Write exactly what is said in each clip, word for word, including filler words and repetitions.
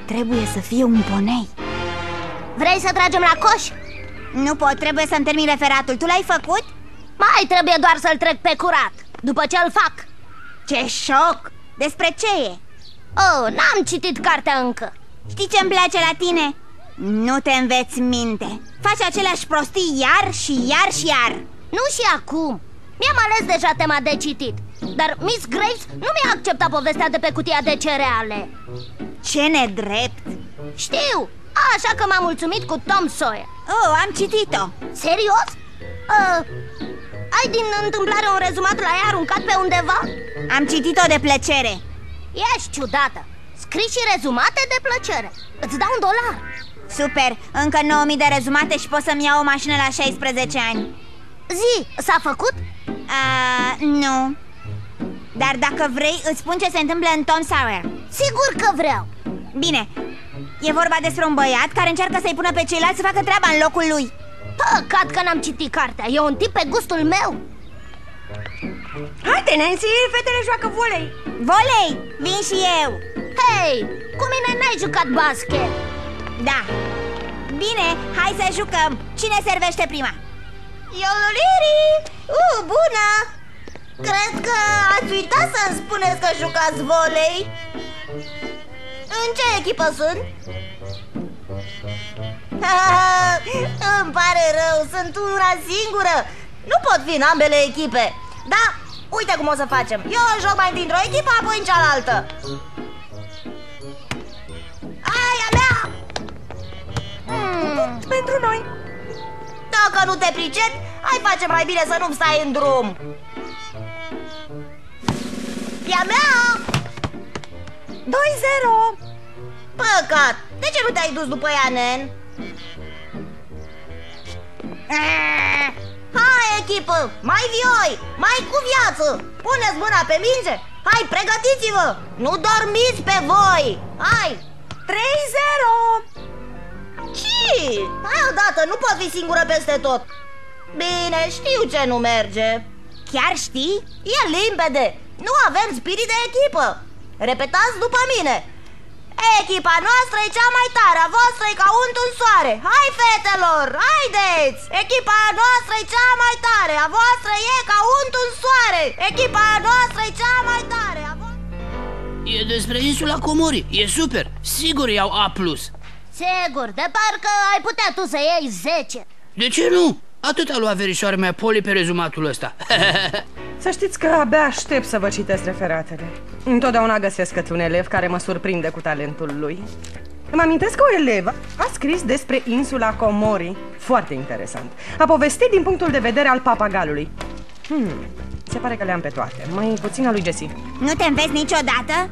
trebuie să fie un ponei. Vrei să tragem la coș? Nu pot, trebuie să-mi termin referatul. Tu l-ai făcut? Mai trebuie doar să-l trec pe curat, după ce îl fac. Ce șoc! Despre ce e? Oh, n-am citit cartea încă. Știi ce-mi place la tine? Nu te înveți minte. Faci aceleași prostii iar și iar și iar. Nu și acum. Mi-am ales deja tema de citit, dar Miss Graves nu mi-a acceptat povestea de pe cutia de cereale. Ce nedrept! Știu, așa că m-am mulțumit cu Tom Sawyer. Oh, am citit-o. Serios? Uh, ai din întâmplare un rezumat la ea aruncat pe undeva? Am citit-o de plăcere. Ești ciudată. Scrii și rezumate de plăcere. Îți dau un dolar. Super, încă nouă mii de rezumate și pot să-mi iau o mașină la șaisprezece ani. Zi, s-a făcut? Uh, nu. Dar dacă vrei, îți spun ce se întâmplă în Tom Sawyer. Sigur că vreau. Bine, e vorba despre un băiat care încearcă să-i pună pe ceilalți să facă treaba în locul lui. Păcat că n-am citit cartea, e un tip pe gustul meu. Haide, Nancy, fetele joacă volei. Volei, vin și eu. Hei, cu mine n-ai jucat basket. Da. Bine, hai să jucăm. Cine servește prima? Iololiri! Uh, bună! Cred că ați uitat să-mi spuneți că jucați volei. În ce echipă sunt? Îmi pare rău, sunt una singură. Nu pot fi în ambele echipe. Da, uite cum o să facem. Eu joc mai dintr-o echipă, apoi în cealaltă. Aia mea! Hmm. Pentru noi. Dacă nu te pricepi, hai face mai bine să nu-mi stai în drum. E-a mea! doi zero. Păcat! De ce nu te-ai dus după ea, nen? Hai, echipă! Mai vioi! Mai cu viață! Puneți mâna pe minge! Hai, pregătiți-vă! Nu dormiți pe voi! Hai! trei zero. Ce? Hai odată, nu pot fi singură peste tot. Bine, știu ce nu merge. Chiar știi? E limpede. Nu avem spirit de echipă. Repetați după mine. Echipa noastră e cea mai tare, a voastră e ca untul în soare. Hai, fetelor, haideți! Echipa noastră e cea mai tare, a voastră e ca untul în soare. Echipa noastră e cea mai tare, a voastră... E despre insula Comori, e super, sigur iau A plus. Sigur, de parcă ai putea tu să iei zece. De ce nu? Atât a luat verișoare mea Poli pe rezumatul ăsta. Să știți că abia aștept să vă citesc referatele. Întotdeauna găsesc câte un elev care mă surprinde cu talentul lui. Îmi amintesc că o elevă a scris despre insula Comori. Foarte interesant. A povestit din punctul de vedere al papagalului. Hmm, se pare că le-am pe toate. Mai puțin a lui Jessie. Nu te înveți niciodată?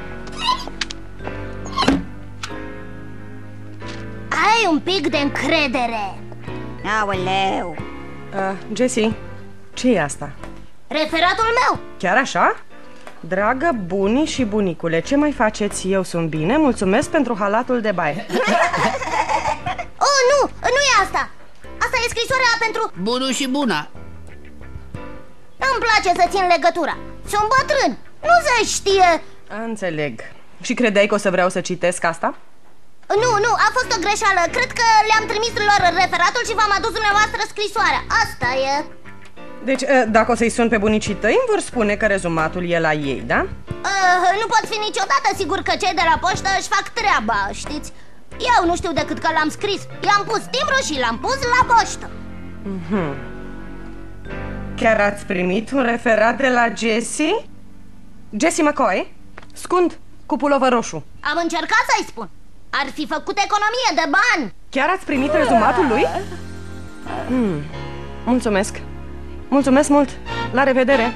Ai un pic de încredere. Aoleu. uh, Jessie, ce e asta? Referatul meu. Chiar așa? Dragă bunii și bunicule, ce mai faceți? Eu sunt bine, mulțumesc pentru halatul de baie. Oh, nu, nu e asta. Asta e scrisoarea pentru... Bunul și buna. Îmi place să țin legătura. Sunt bătrân, nu se știe. Înțeleg. Și credeai că o să vreau să citesc asta? Nu, nu, a fost o greșeală. Cred că le-am trimis lor referatul și v-am adus dumneavoastră scrisoarea. Asta e. Deci, dacă o să-i sun pe bunicii tăi, îmi vor spune că rezumatul e la ei, da? Uh, nu pot fi niciodată sigur că cei de la poștă își fac treaba, știți? Eu nu știu decât că l-am scris. I-am pus timbru și l-am pus la poștă. Mm-hmm. Chiar ați primit un referat de la Jessie? Jessie McCoy? Scund, cu pulovă roșu. Am încercat să-i spun. Ar fi făcut economie de bani. Chiar ați primit rezumatul lui? Mm. Mulțumesc. Mulțumesc mult. La revedere.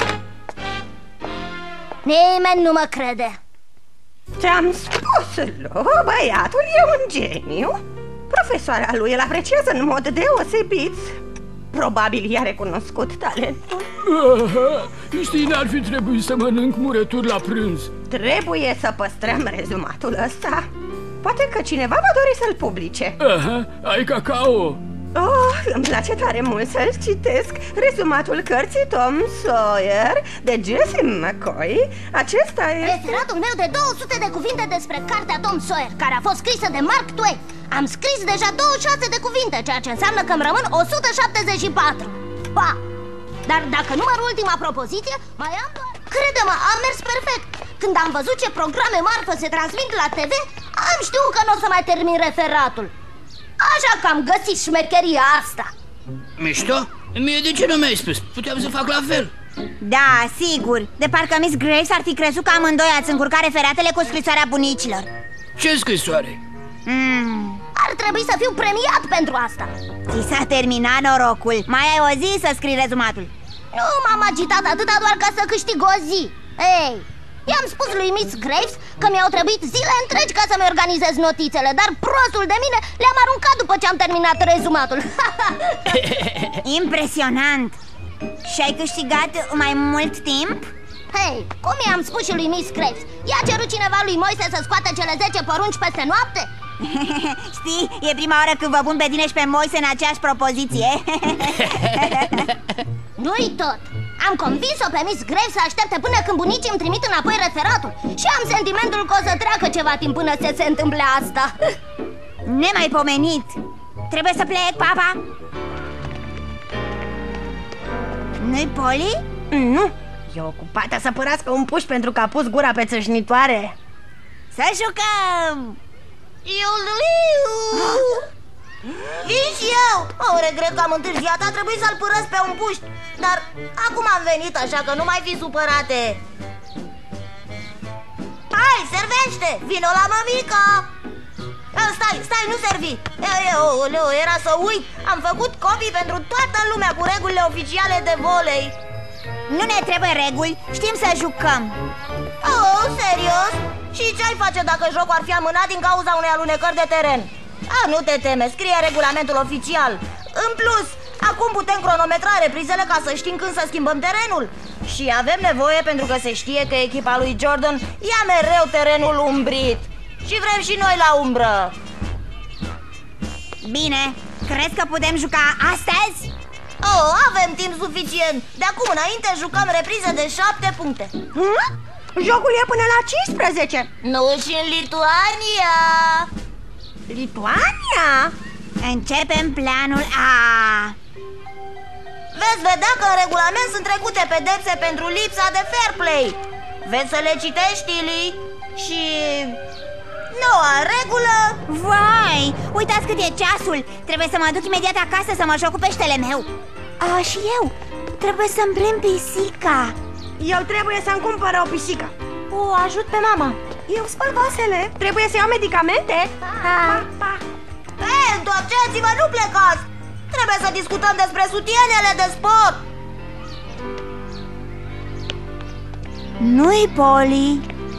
Nimeni nu mă crede. Ce-am spus, lui, băiatul e un geniu. Profesoara lui îl apreciază în mod deosebit. Probabil i-a recunoscut talentul. Aha, știi, n-ar fi trebuit să mănânc murături la prânz. Trebuie să păstrăm rezumatul ăsta. Poate că cineva va dori să-l publice. Aha, ai cacao? Oh, îmi place tare mult să-l citesc. Rezumatul cărții Tom Sawyer de Jesse McCoy. Acesta este... Referatul meu de două sute de cuvinte despre cartea Tom Sawyer, care a fost scrisă de Mark Twain. Am scris deja douăzeci și șase de cuvinte, ceea ce înseamnă că îmi rămân o sută șaptezeci și patru. Pa! Dar dacă număr ultima propoziție, mai am doar... Crede-mă, am mers perfect. Când am văzut ce programe marfă se transmit la T V, am știut că nu o să mai termin referatul. Așa că am găsit șmecheria asta. Mișto? Mie de ce nu mi-ai spus? Puteam să fac la fel. Da, sigur. De parcă Miss Graves ar fi crezut că amândoi ați încurcat referatele cu scrisoarea bunicilor. Ce scrisoare? mm. Ar trebui să fiu premiat pentru asta. Ți s-a terminat norocul. Mai ai o zi să scrii rezumatul. Nu m-am agitat atâta doar ca să câștig o zi. Ei, i-am spus lui Miss Graves că mi-au trebuit zile întregi ca să-mi organizez notițele, dar prostul de mine le-am aruncat după ce am terminat rezumatul. Impresionant. Și ai câștigat mai mult timp? Hei, cum i-am spus și lui Miss Graves, i-a cerut cineva lui Moise să scoată cele zece porunci peste noapte? Știi, e prima oară când vă pun pe tine și pe Moise în aceeași propoziție. Nu-i tot. Am convins-o pe Miss Graves să aștepte până când bunicii îmi trimit înapoi referatul. Și am sentimentul că o să treacă ceva timp până se se întâmple asta. Nemaipomenit. Trebuie să plec, papa. Nu-i Polly? Nu, e ocupată să părască un puș pentru că a pus gura pe țâșnitoare. Să jucăm! Iuliu! Vin și eu! Oh, regret că am întârziat, a trebuit să-l părăsc pe un puș. Dar acum am venit, așa că nu mai fi supărate. Hai, servește! Vino la mămica! Stai, stai, nu servi! Oleu, era să uit! Am făcut copii pentru toată lumea cu regulile oficiale de volei. Nu ne trebuie reguli, știm să jucăm. Oh, serios? Și ce-ai face dacă jocul ar fi amânat din cauza unei alunecări de teren? A, nu te teme, scrie regulamentul oficial. În plus, acum putem cronometra reprizele ca să știm când să schimbăm terenul. Și avem nevoie pentru că se știe că echipa lui Jordan ia mereu terenul umbrit. Și vrem și noi la umbră. Bine, crezi că putem juca astăzi? Oh, avem timp suficient. De acum înainte jucăm reprize de șapte puncte. Hmm? Jocul e până la cincisprezece. Nu și în Lituania. Lituania? Începem planul A. Veți vedea că în regulament sunt trecute pedepse pentru lipsa de fair play. Veți să le citești, Tilly? Și... noua regulă. Vai, uitați cât e ceasul. Trebuie să mă duc imediat acasă să mă joc cu peștele meu. A, și eu trebuie să-mi prind pisica. Eu trebuie să-mi cumpăr o pisică. O ajut pe mama. Eu spăl vasele. Trebuie să iau medicamente. Pa, pa. Ei, întoarceți-vă, nu plecați. Trebuie să discutăm despre sutienele de sport. Nu-i Polly.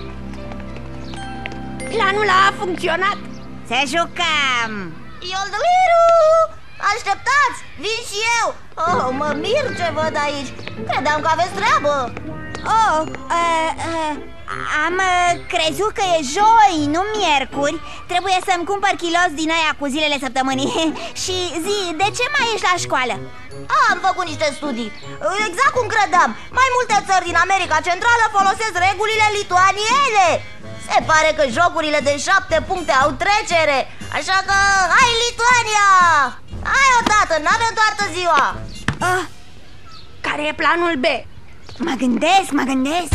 Planul a funcționat. Să jucăm. Ioldeliru! Așteptați! Vin și eu! Oh, mă mir ce văd aici. Credeam că aveți treabă. Oh, uh, uh, am uh, crezut că e joi, nu miercuri. Trebuie să-mi cumpăr kilos din aia cu zilele săptămânii. Și zi, de ce mai ești la școală? Am făcut niște studii. Exact cum credeam. Mai multe țări din America Centrală folosesc regulile lituaniene. Se pare că jocurile de șapte puncte au trecere. Așa că, hai Lituania! Hai odată, n-avem toată ziua. uh, Care e planul B? Mă gândesc, mă gândesc.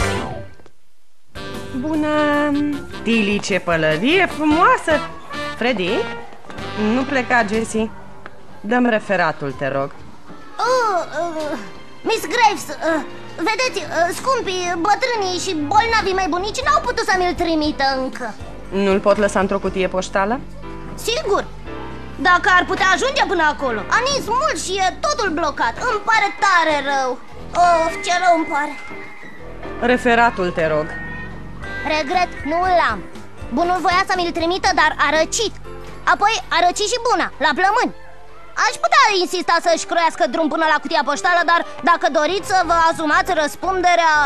Bună! Tilly, ce pălărie frumoasă! Freddy? Nu pleca, Jessie. Dă-mi referatul, te rog. uh, uh, Miss Graves, uh, vedeți, uh, scumpii, bătrânii și bolnavii mei bunici n-au putut să mi-l trimită încă. Nu-l pot lăsa într-o cutie poștală? Sigur, dacă ar putea ajunge până acolo. A nins mult și e totul blocat. Îmi pare tare rău. Of, ce rău îmi pare. Referatul, te rog. Regret, nu l-am. Bunul voia să mi-l trimită, dar a răcit. Apoi a răcit și buna, la plămâni. Aș putea insista să-și croiască drum până la cutia poștală, dar dacă doriți să vă asumați răspunderea...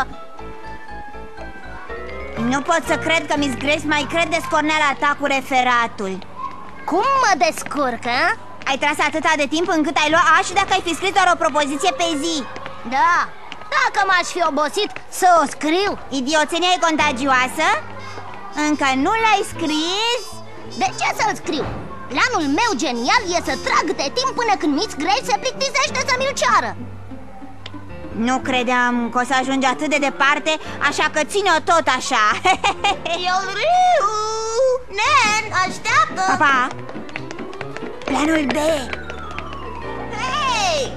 Nu pot să cred că Miss Grace mai crede scorneala ta cu referatul. Cum mă descurc, a? Ai tras atâta de timp încât ai luat A și dacă ai fi scris doar o propoziție pe zi. Da, dacă m-aș fi obosit să o scriu. Idioțenia e contagioasă? Încă nu l-ai scris? De ce să-l scriu? Planul meu genial e să trag de timp până când Miss Grace se plictisește să mi-l ceară. Nu credeam că o să ajungi atât de departe, așa că ține-o tot așa. Eu riu! Nen, așteaptă! Papa, planul B. Hei!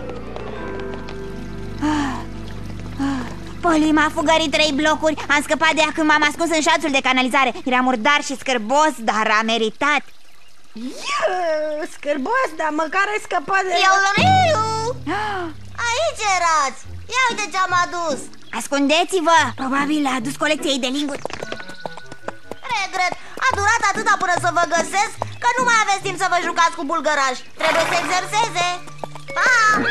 Poli m-a fugărit trei blocuri. Am scăpat de ea când m-am ascuns în șanțul de canalizare. Era murdar și scârbos, dar a meritat. Iă, scârbos, dar măcar ai scăpat de... Eu riu! Aici erați! Ia uite ce-am adus! Ascundeți-vă! Probabil a adus colecției de linguri. Regret, a durat atâta până să vă găsesc că nu mai aveți timp să vă jucați cu bulgărași. Trebuie să exerseze. Pa!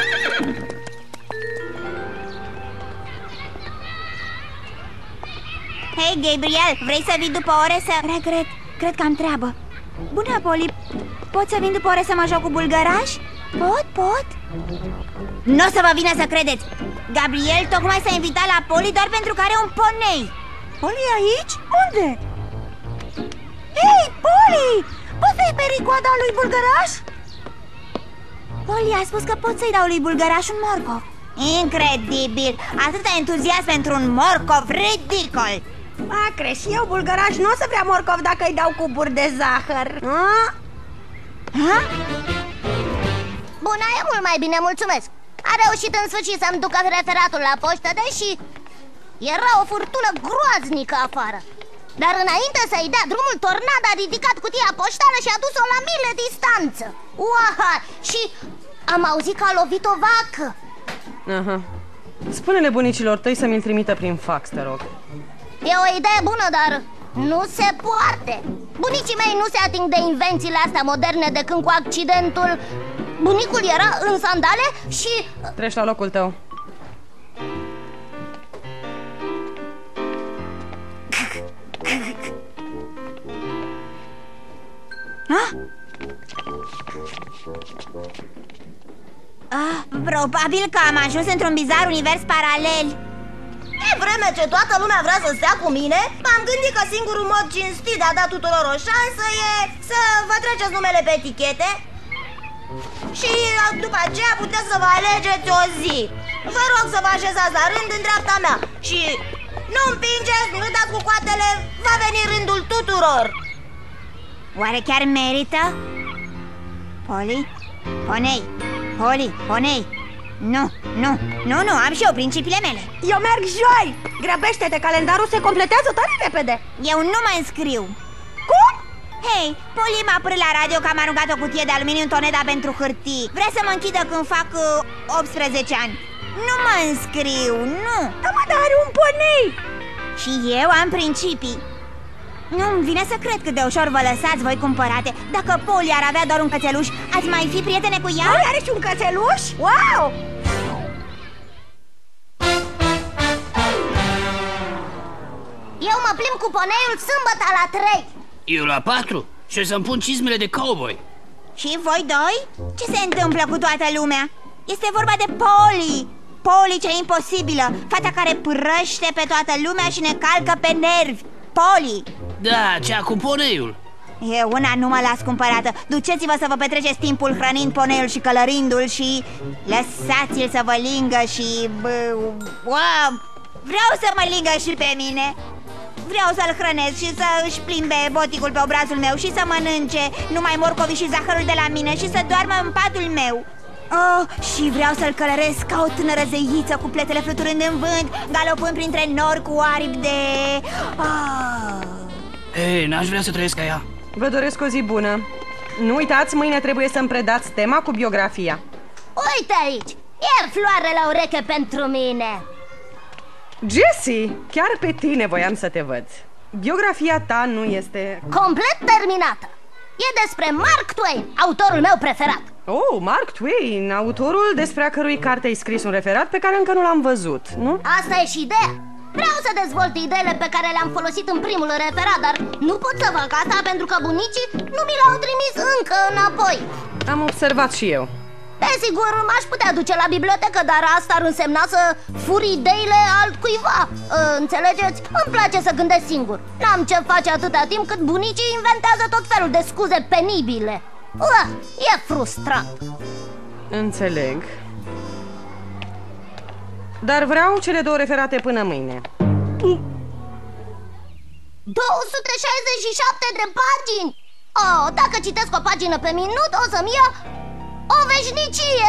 Hei, Gabriel, vrei să vii după ore să... Regret, cred că am treabă. Bună, Poli, pot să vin după ore să mă joc cu bulgărași? Pot, pot? Nu o să vă vină să credeți. Gabriel tocmai s-a invitat la Poli doar pentru că are un ponei. Poli e aici? Unde? Hei, Poli! Poți să-i peri coada lui bulgăraș? Poli a spus că pot să-i dau lui bulgăraș un morcov. Incredibil! Atâta entuziasm pentru un morcov ridicol. A, crezi, eu, bulgăraș, nu o să vrea morcov dacă îi dau cuburi de zahăr. A? Ha? Bună, e mult mai bine, mulțumesc. A reușit în sfârșit să-mi ducă referatul la poștă, deși era o furtună groaznică afară. Dar înainte să-i dea drumul, tornada a ridicat cutia poștală și a dus-o la mile distanță. Uaha! Și am auzit că a lovit o vacă. Aha. Spune-le bunicilor tăi să mi-l trimită prin fax, te rog. E o idee bună, dar nu se poate. Bunicii mei nu se ating de invențiile astea moderne de când cu accidentul bunicul era în sandale și... Treci la locul tău. Ah? Ah, probabil că am ajuns într-un bizar univers paralel. De vreme ce toată lumea vrea să stea cu mine, m-am gândit că singurul mod cinstit de a da tuturor o șansă e să vă treceți numele pe etichete și după aceea puteți să vă alegeți o zi. Vă rog să vă așezați la rând în dreapta mea și nu împingeți, nu dați cu coatele, va veni rândul tuturor. Oare chiar merită? Poli? Ponei? Poli? Ponei? Nu, nu, nu, nu, am și eu principiile mele. Eu merg joi! Grăbește-te, calendarul se completează tare repede. Eu nu mă înscriu. Cum? Hei, Poli m-a părât la radio că am aruncat o cutie de aluminiu în toneda pentru hârtii. Vrea să mă închidă când fac uh, optsprezece ani. Nu mă înscriu, nu. Da, mă, dar are un ponei. Și eu am principii. Nu-mi vine să cred cât de ușor vă lăsați voi cumpărate. Dacă Poli ar avea doar un cățeluș, ați mai fi prietene cu ea? Poli are și un cățeluș? Wow! Eu mă plimb cu poneiul sâmbătă la trei. Eu la patru și o să-mi pun cizmele de cowboy. Și voi doi? Ce se întâmplă cu toată lumea? Este vorba de Poli. Poli cea imposibilă, fata care prăște pe toată lumea și ne calcă pe nervi. Poli. Da, cea cu poneiul. E una nu mă las cumpărată. Duceți-vă să vă petreceți timpul hrănind poneiul și călărindu-l și lăsați-l să vă lingă și... Wow! Vreau să mă lingă și pe mine. Vreau să-l hrănesc și să își plimbe boticul pe obrazul meu și să mănânce numai morcovii și zahărul de la mine și să doarmă în patul meu. Oh, și vreau să-l călăresc ca o tânără zeiță cu pletele fluturând în vânt, galopând printre nori cu aripi de... Oh. Ei, n-aș vrea să trăiesc ca ea. Vă doresc o zi bună. Nu uitați, mâine trebuie să-mi predați tema cu biografia. Uite aici, iar floare la ureche pentru mine. Jessie, chiar pe tine voiam să te văd. Biografia ta nu este... complet terminată. E despre Mark Twain, autorul meu preferat. Oh, Mark Twain, autorul despre a cărui carte ai scris un referat pe care încă nu l-am văzut, nu? Asta e și ideea. Vreau să dezvolt ideile pe care le-am folosit în primul referat, dar nu pot să fac asta pentru că bunicii nu mi l-au trimis încă înapoi. Am observat și eu. Desigur, m-aș putea duce la bibliotecă, dar asta ar însemna să furi ideile altcuiva. Înțelegeți? Îmi place să gândesc singur. N-am ce face atâta timp cât bunicii inventează tot felul de scuze penibile. Ua, e frustrant. Înțeleg. Dar vreau cele două referate până mâine. două sute șaizeci și șapte de pagini! Oh, dacă citesc o pagină pe minut, o să-mi ia o veșnicie!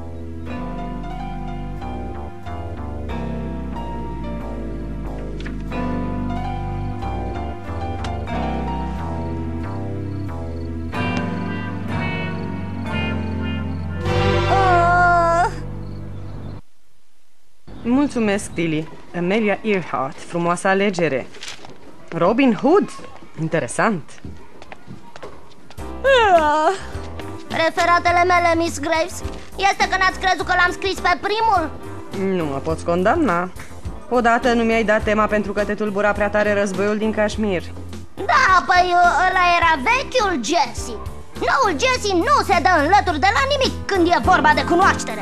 Oh. Mulțumesc, Tilly. Amelia Earhart, frumoasă alegere. Robin Hood, interesant. Oh. Referatele mele, Miss Graves, este că n-ați crezut că l-am scris pe primul? Nu mă poți condamna. Odată nu mi-ai dat tema pentru că te tulbura prea tare războiul din Kashmir. Da, păi ăla era vechiul Jesse. Noul Jesse nu se dă înlături de la nimic când e vorba de cunoaștere.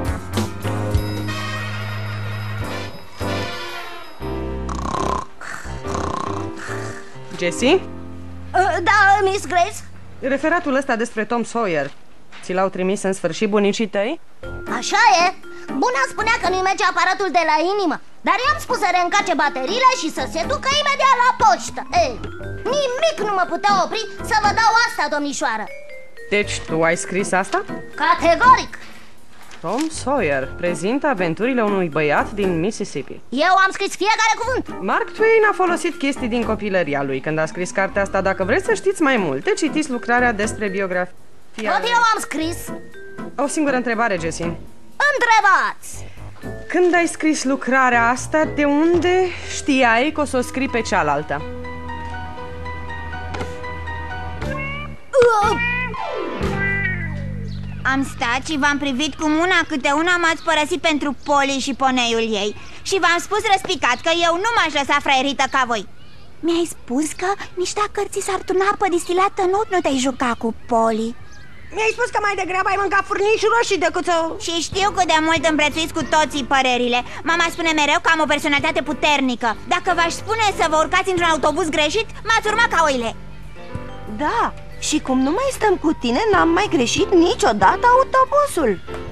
Jessie? Da, Miss Graves? Referatul ăsta despre Tom Sawyer, ți l-au trimis în sfârșit bunicii tăi? Așa e. Buna spunea că nu-i merge aparatul de la inimă, dar i-am spus să reîncarce bateriile și să se ducă imediat la poștă. Ei, nimic nu mă putea opri să vă dau asta, domnișoară. Deci tu ai scris asta? Categoric. Tom Sawyer prezintă aventurile unui băiat din Mississippi. Eu am scris fiecare cuvânt. Mark Twain a folosit chestii din copilăria lui când a scris cartea asta. Dacă vreți să știți mai multe, citiți lucrarea despre biografia. Tot eu am scris. O singură întrebare, Jessie. Întrebați. Când ai scris lucrarea asta, de unde știai că o să o scrii pe cealaltă? Uh. Am stat și v-am privit cum una câte una m-ați părăsit pentru Polly și poneiul ei. Și v-am spus răspicat că eu nu m-aș lăsa fraierită ca voi. Mi-ai spus că nici dacă ți s-ar turna apă distilată, nu, nu te-ai juca cu Polly. Mi-ai spus că mai degrabă ai mâncat furnici roșii decât să... Și știu cât de mult împrețuiți cu toții părerile. Mama spune mereu că am o personalitate puternică. Dacă v-aș spune să vă urcați într-un autobuz greșit, m-ați urmat ca oile. Da, și cum nu mai stăm cu tine, n-am mai greșit niciodată autobuzul.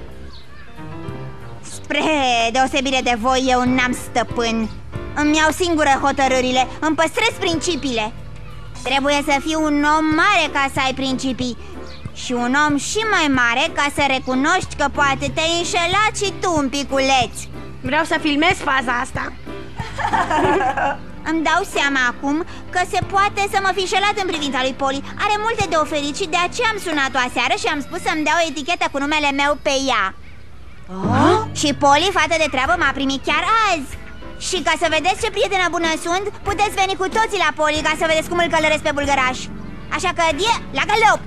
Spre deosebire de voi, eu n-am stăpân. Îmi iau singură hotărârile, îmi păstrez principiile. Trebuie să fii un om mare ca să ai principii. Și un om și mai mare ca să recunoști că poate te-ai înșelat și tu un piculeț. Vreau să filmez faza asta. Îmi dau seama acum că se poate să mă fi înșelat în privința lui Polly. Are multe de oferit și de aceea am sunat-o aseară și am spus să-mi dea o etichetă cu numele meu pe ea. Oh? Și Polly, fată de treabă, m-a primit chiar azi. Și ca să vedeți ce prietenă bună sunt, puteți veni cu toții la Polly ca să vedeți cum îl călăresc pe bulgăraș. Așa că, die, la galop!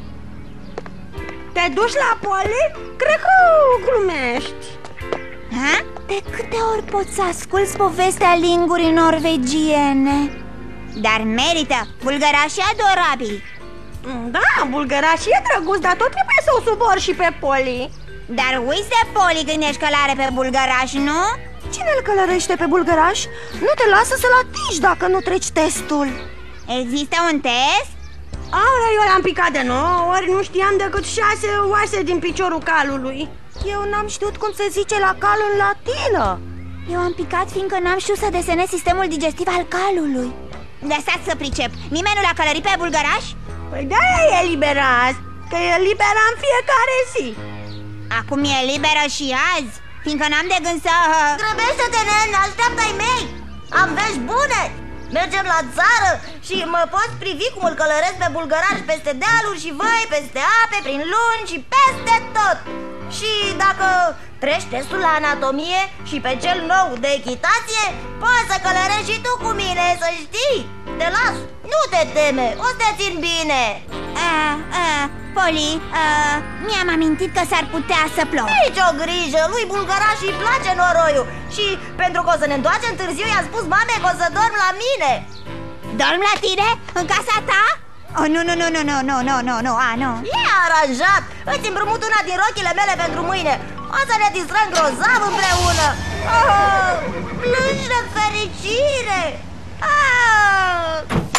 Te duci la Polly? Cred că glumești. Ha? De câte ori pot să asculți povestea lingurii norvegiene? Dar merită, bulgăraș e adorabil. Da, bulgăraș e drăguț, dar tot trebuie să o subor și pe Polly. Dar uiți de Polly când ești călare pe bulgăraș, nu? Cine îl călărește pe bulgăraș? Nu te lasă să-l atingi dacă nu treci testul. Există un test? Aolea, eu l-am picat de nouă ori, nu știam decât șase oase din piciorul calului. Eu n-am știut cum se zice la cal în latină. Eu am picat fiindcă n-am știut să desenez sistemul digestiv al calului. Lăsați să pricep, nimeni nu l-a călărit pe bulgăraș? Păi de-aia e liberă azi, că e liberă în fiecare zi. Acum e liberă și azi, fiindcă n-am de gând să... Grăbește-te, nene, așteaptă-i mei. Am vești bune. Mergem la țară și mă poți privi cum îl călăresc pe bulgăraș peste dealuri și văi, peste ape, prin luni și peste tot. Și dacă treci testul la anatomie și pe cel nou de echitație, poți să călărești și tu cu mine, să știi. Te las, nu te teme, o să te țin bine. Uh, uh, Polly, uh, mi-am amintit că s-ar putea să plouă. Nici o grijă, lui bulgăraș îi place noroiul. Și pentru că o să ne întoarcem târziu, i-am spus mamei că o să dorm la mine. Dorm la tine? În casa ta? Oh, nu, nu, nu, nu, nu, nu, nu, nu, nu, a, nu. E aranjat! Îți împrumut una din rochile mele pentru mâine. O să ne distrăm grozav împreună. Oh, plângi de fericire. Ah!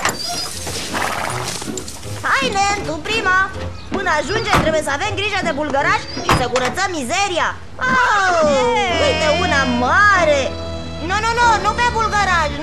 Hai, Nen, tu prima. Până ajungem trebuie să avem grijă de bulgăraș și să curățăm mizeria. Oh, uite una mare. Nu, nu, nu, nu pe bulgăraș.